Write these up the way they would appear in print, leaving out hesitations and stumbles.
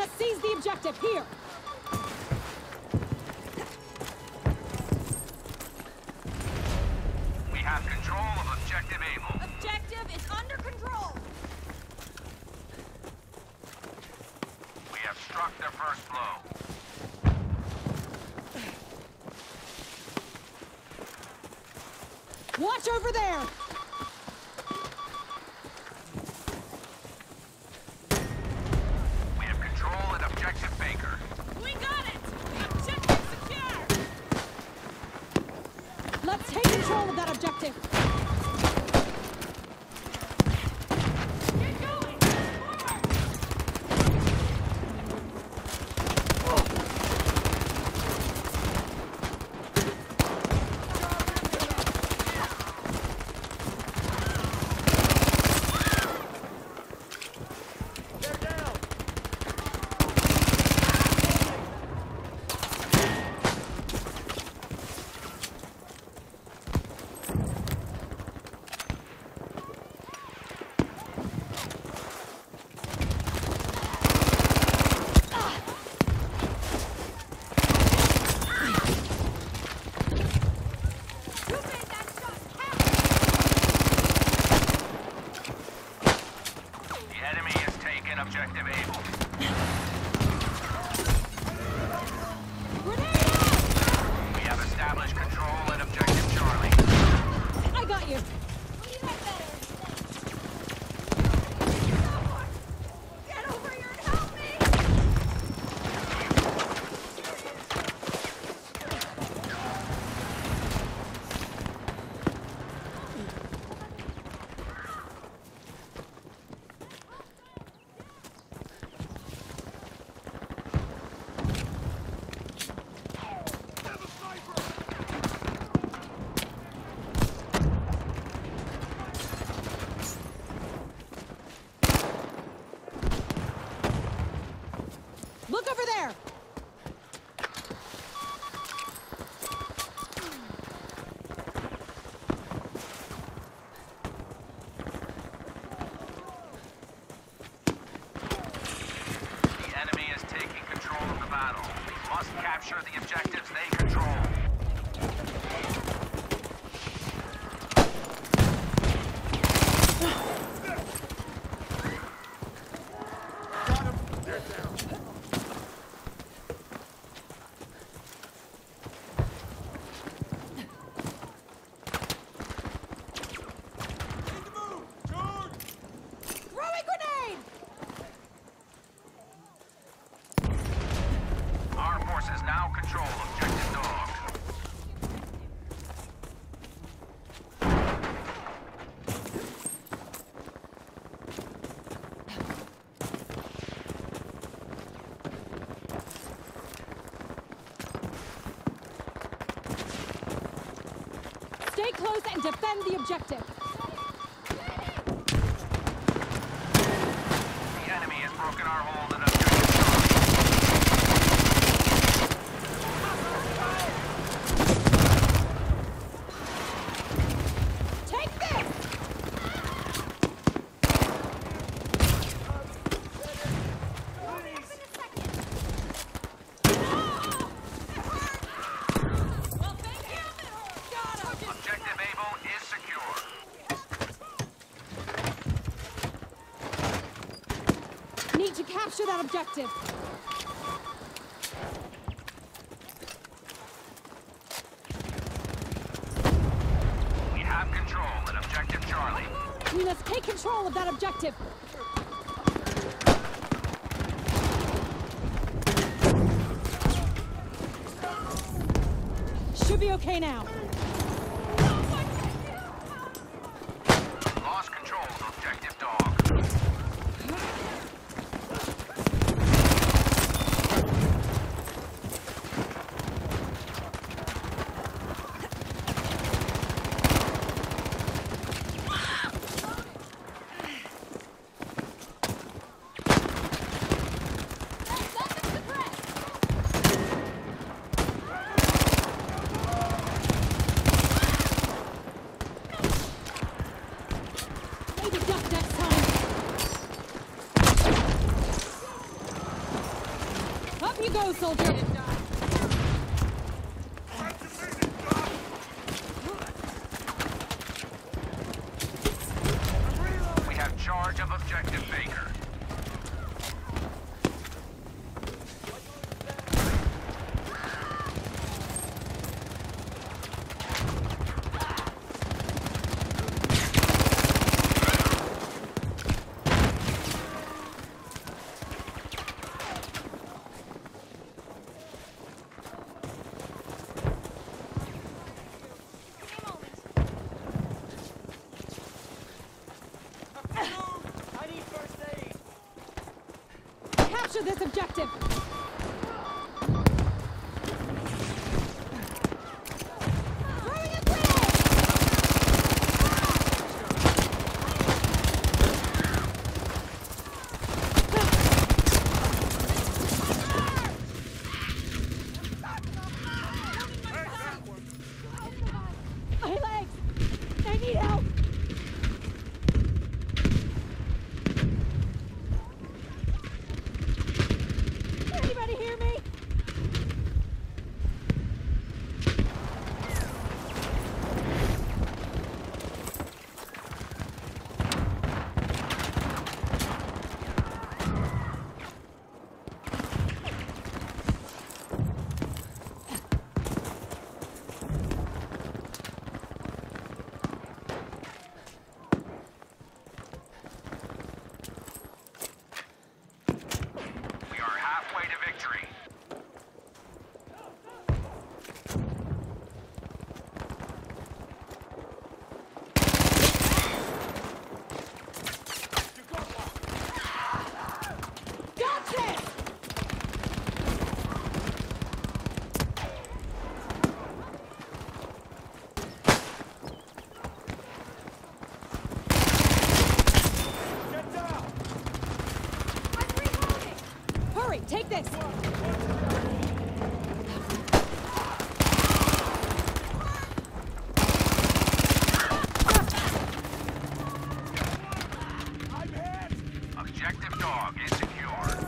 Let's seize the objective here! We have control of Objective Able. Objective is under control! We have struck their first blow. Watch over there! We have control at Objective Baker. We got it! Objective secure! Let's take control of that objective! Get going! Forward! You made that shot count! The enemy has taken Objective Able. Grenade out! We have established control at Objective Charlie. I got you! We had better! Get over here and help me! Look over there! The enemy is taking control of the battle. We must capture the objectives they control. Throwing grenade! Our forces now control Objective Dog. Stay close and defend the objective! The enemy has broken our hold at Objective Charlie. Take this! Well, thank you! Got him! Objective Able is secure. Need to capture that objective! We have control at Objective Charlie. We must take control of that objective! Should be okay now. Lost control of Objective Dog. Go, soldier! We have charge of objective Baker. Capture this objective! Throwing a grenade! My legs! I need help! Anybody hear me? We are halfway to victory. Got this! Hurry, take this! Objective dog is secure.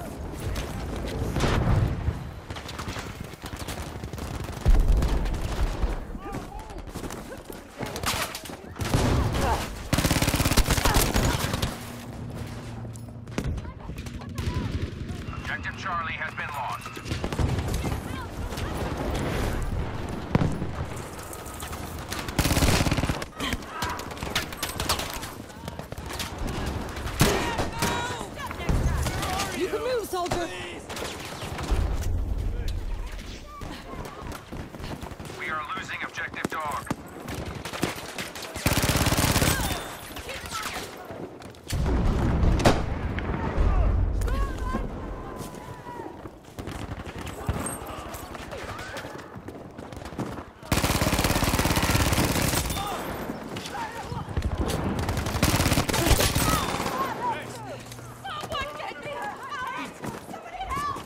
Objective Charlie has been lost. You can move, soldier! We are losing objective dog. Someone get me out! Somebody help!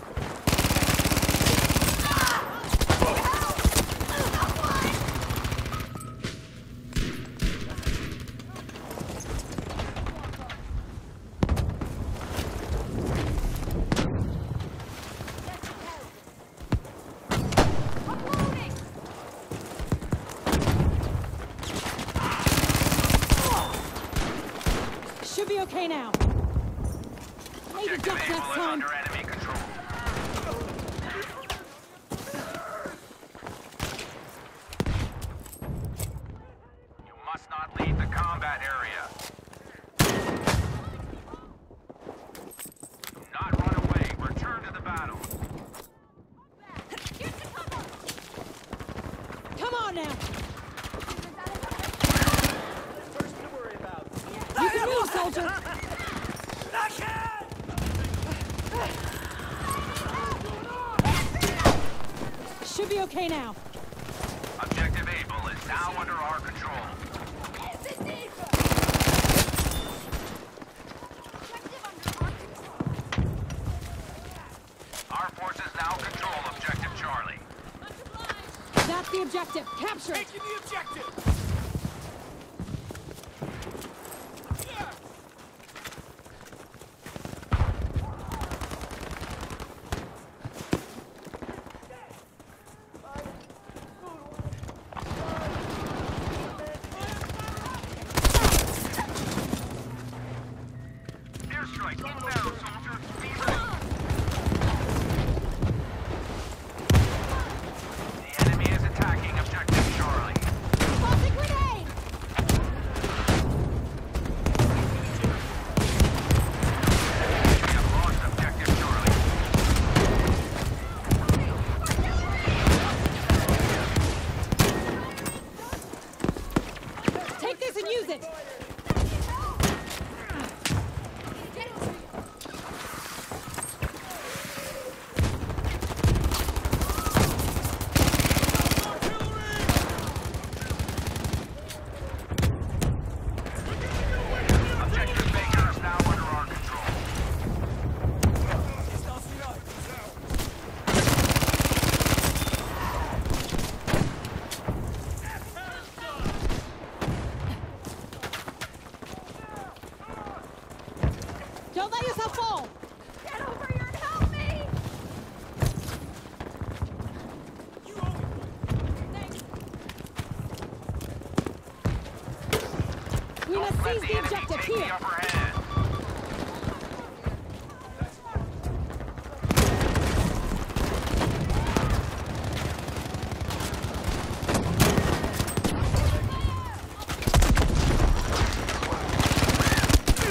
Uploading! Should be okay now. Maybe Objective duck Able next is time. under enemy control. You must not leave the combat area. Do not run away. Return to the battle. Get to cover! Come on now! First to worry about. You can move, soldier! Should be okay now. Objective Able is now under our control. Objective under our control! Our forces now control objective Charlie. Under blind! That's the objective. Capture it! Taking the objective. let Seize the the enemy objective take here. the upper hand.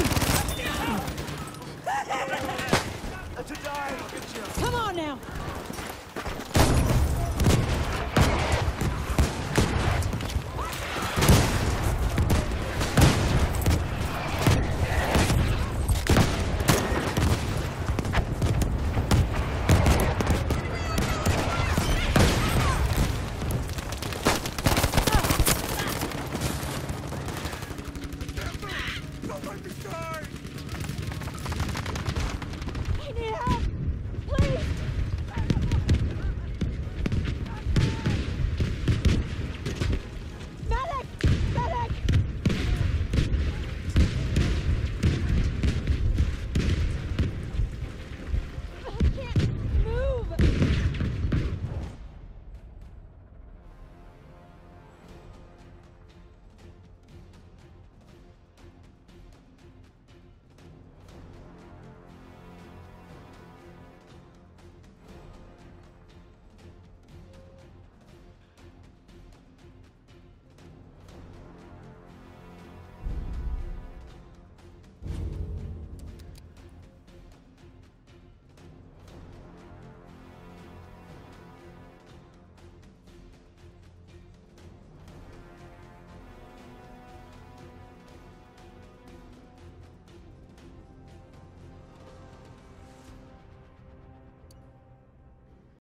To die. Good job. Come on now.